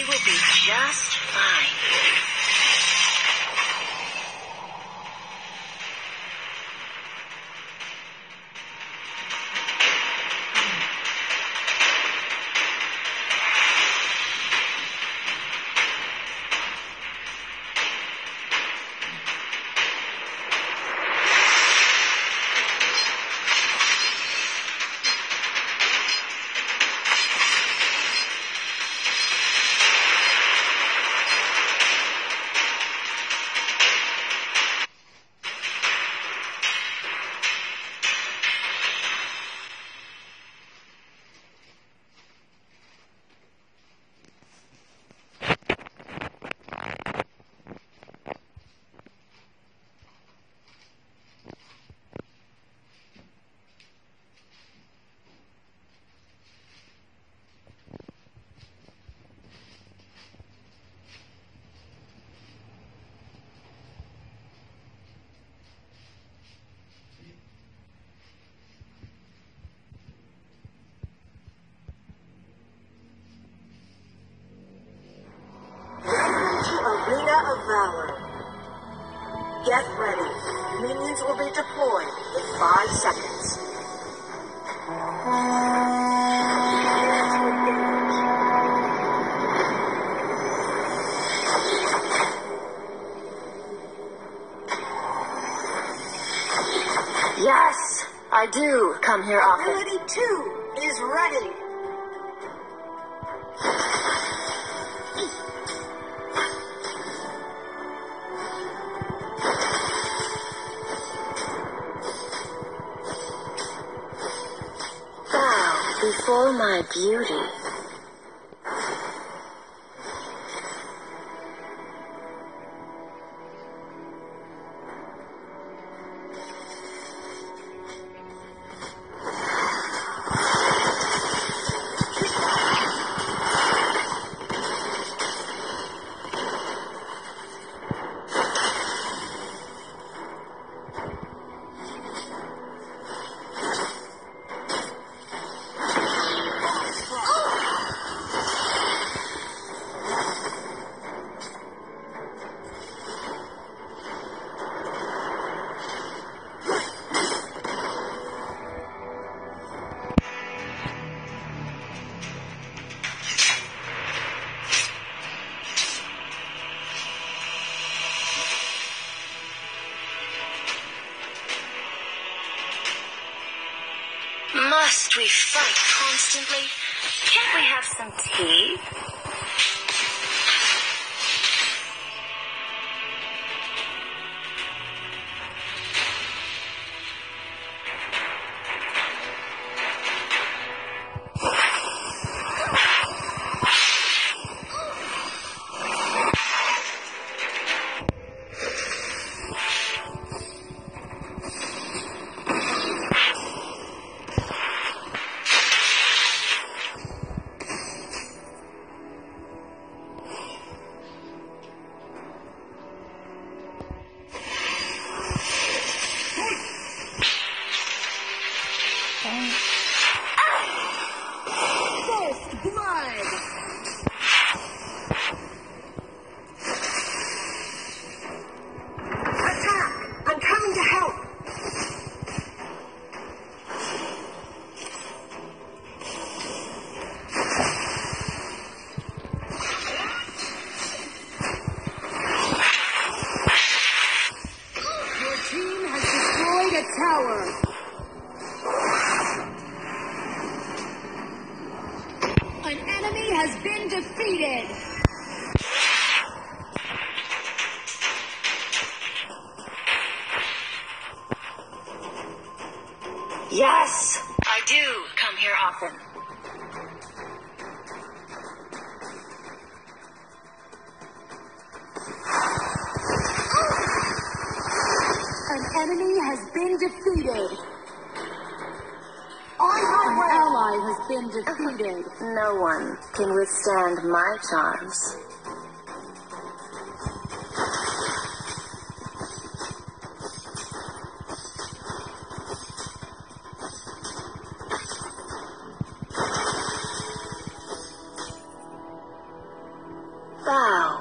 We will be just fine. Arena of Valor. Get ready. Minions will be deployed in 5 seconds. Yes, I do come here often. Ability 2 is ready. Before my beauty. Must we fight constantly? Can't we have some tea? An enemy has been defeated! Yes, I do come here often. An enemy has been defeated. An ally has been defeated. No one can withstand my charms.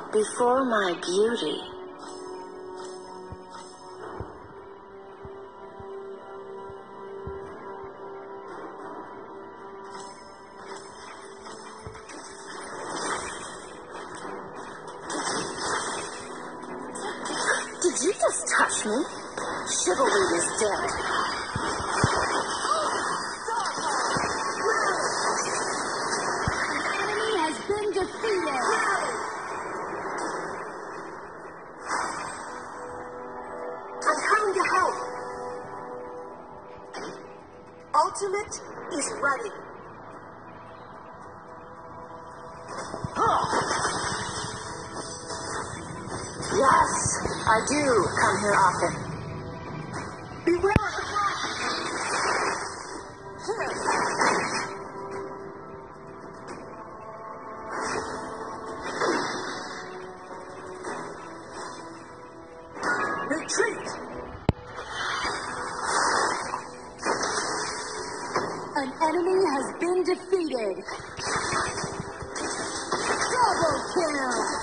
before my beauty. Did you just touch me? Chivalry is dead. An enemy has been defeated. I'm coming to help. Ultimate is ready. Yes, I do come here often. Beware of the retreat! An enemy has been defeated. Double kill.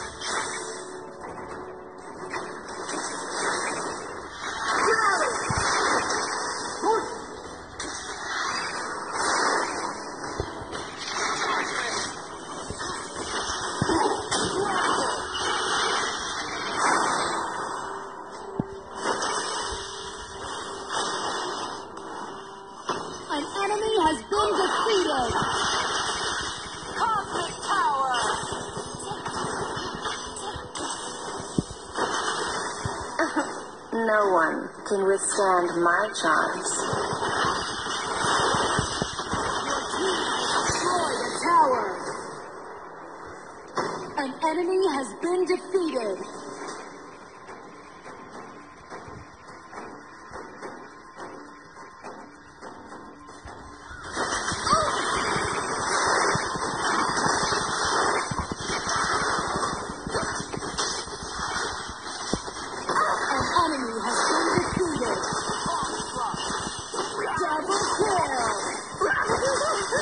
An enemy has been defeated. Cosmic Tower! No one can withstand my charms. Destroyed a tower. An enemy has been defeated. An enemy has been defeated. Double kill.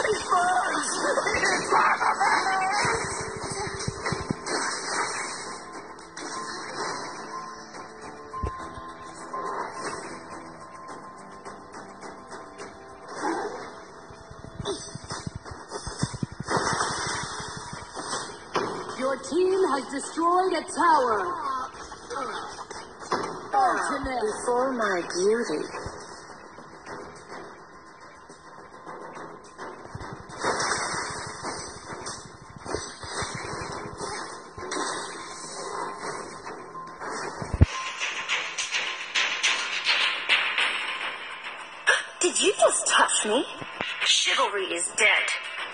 Your team has destroyed a tower. Ultimate. Before my beauty. Did you just touch me? Chivalry is dead.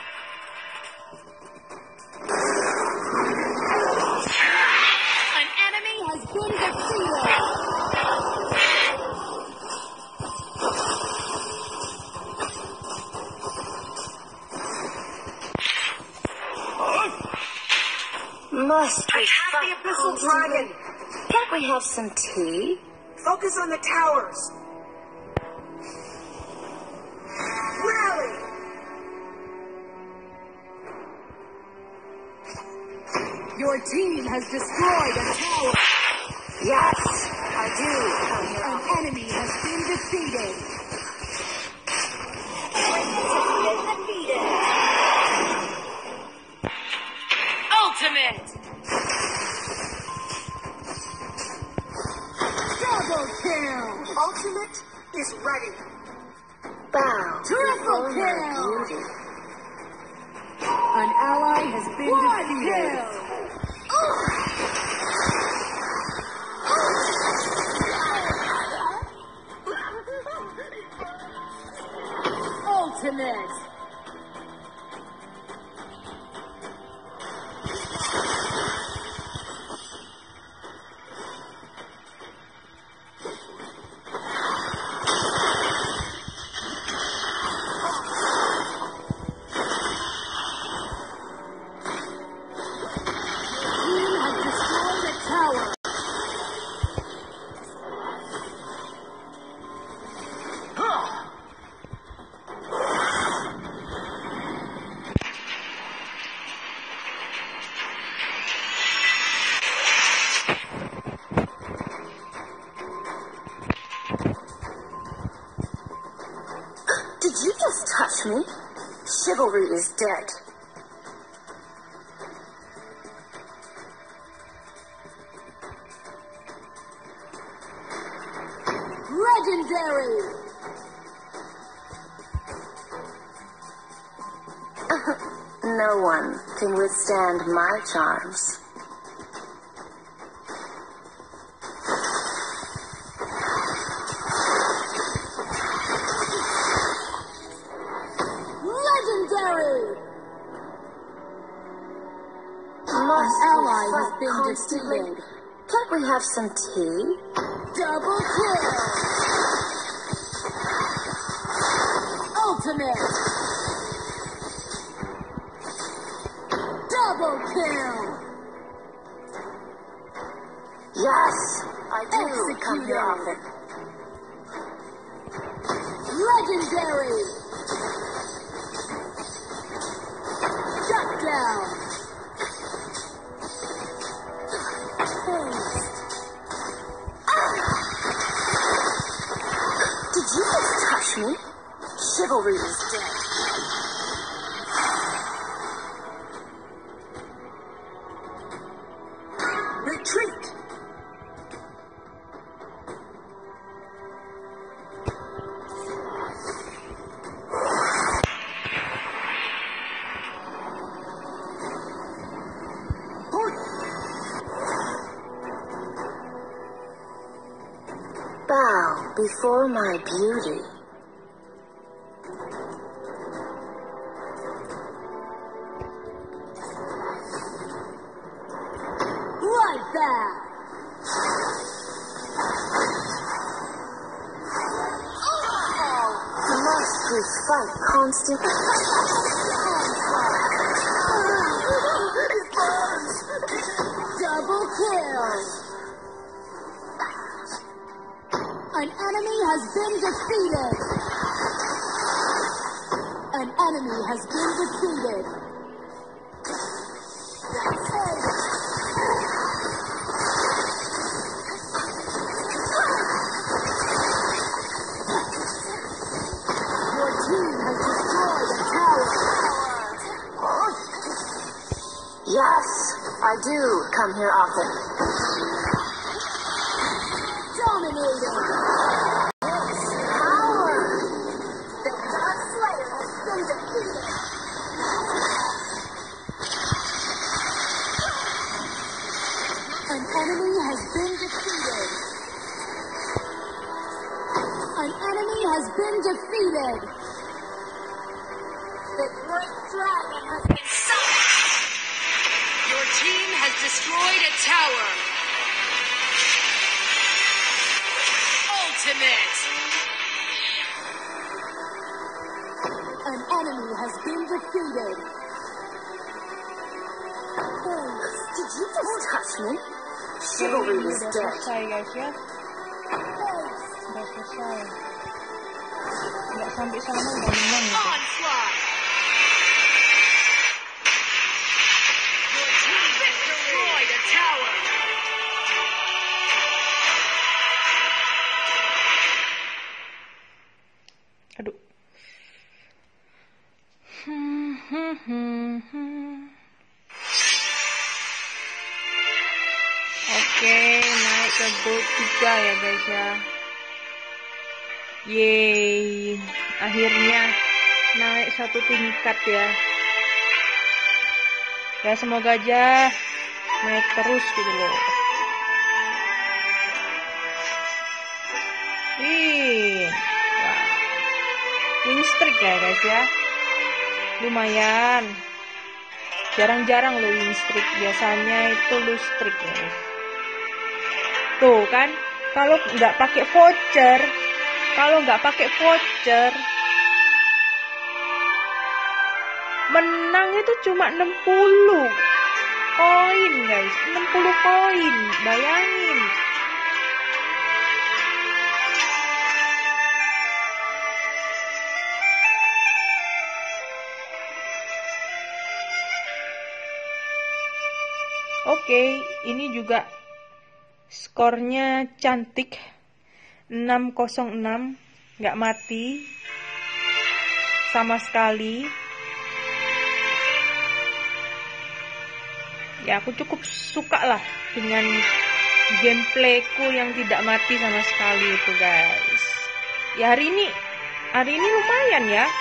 An enemy has been defeated. Must we Attack fight the Abyssal constantly? Dragon! Can't we have some tea? Focus on the towers! Rally! Your team has destroyed a tower. Yes, I do come here An often. enemy has been defeated. Ultimate! Double kill. Ultimate is ready. Bow Triple before my kill. beauty. An ally has been defeated. Ultimate. touch me. Chivalry is dead. Legendary! No one can withstand my charms. Legendary! Must An ally we has fight been constantly? defeated. Can't we have some tea? Double kill! Ultimate! Double kill! Yes, I do come here often. Legendary! Shut down! Did you just touch me? Chivalry is dead. Retreat! Bow before my beauty. Bloodbath! Must we fight constantly? Double kill! An enemy has been defeated! An enemy has been defeated! Your team has destroyed a tower! Yes, I do come here often. Dominating! Power! The God Slayer has been defeated. An enemy has been defeated! An enemy has been defeated! The great dragon has been summoned. Your team has destroyed a tower. Ultimate. An enemy has been defeated! Did you just touch me? Chivalry is Udah dead. selesai guys ya. Udah selesai. Nggak sampai sana udah menang gitu. Onslaught. Your team has destroyed a tower. Aduh. Oke, naik ke gold 3 ya guys ya. Yeay, akhirnya naik 1 tingkat ya. Ya semoga aja naik terus gitu loh. Wih, wah. Win streak ya guys ya. Lumayan. Jarang-jarang lo win streak, biasanya itu lose streak ya guys. Tuh kan, kalau nggak pakai voucher, menang itu cuma 60 koin guys, 60 koin, bayangin. Oke, ini juga skornya cantik, 606, nggak mati. sama sekali. Ya aku cukup suka lah dengan gameplayku yang tidak mati sama sekali itu guys. Ya hari ini lumayan ya.